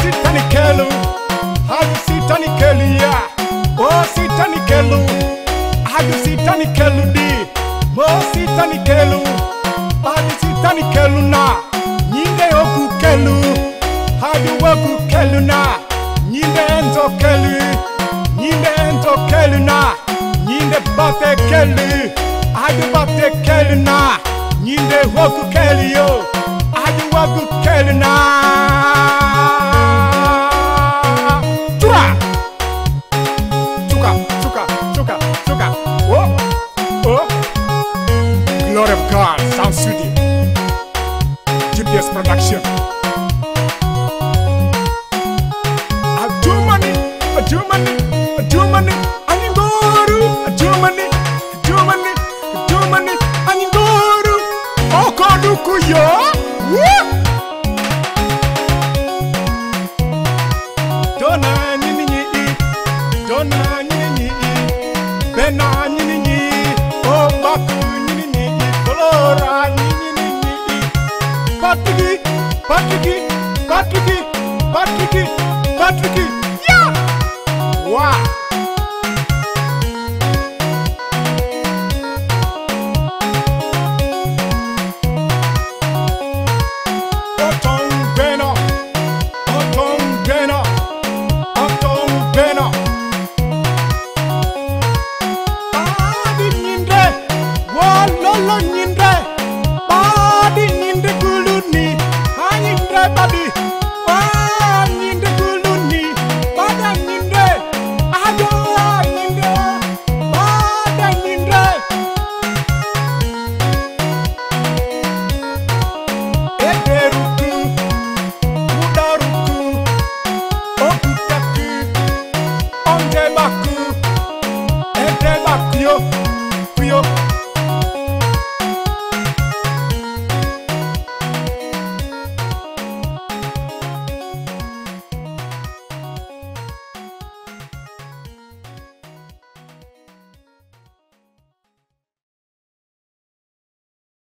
sitani kelu, hadu sitani kelu ya. Oh sitani kelu, hadu sitani kelu di. Mo sitani kelu, hadu sitani kelu na. Nyinde ogu kelu, hadu ogu kelu na. Nyinde ento kelu, nyinde ento kelu na. Nyinde bate kelu, hadu bate kelu na. Nyinde ogu kelu yo, hadu ogu kelu na. Glory of God, Sound Studio, GPS Production. Ajumani, Ajumani, Ajumani, Aningoro, Ajumani, Ajumani, Ajumani, Aningoro. Okoduku yo. Dona nini ni, Dona nini ni, Bena nini ni, Obaku. Patricky, Patricky, Patricky, Patricky, Patricky.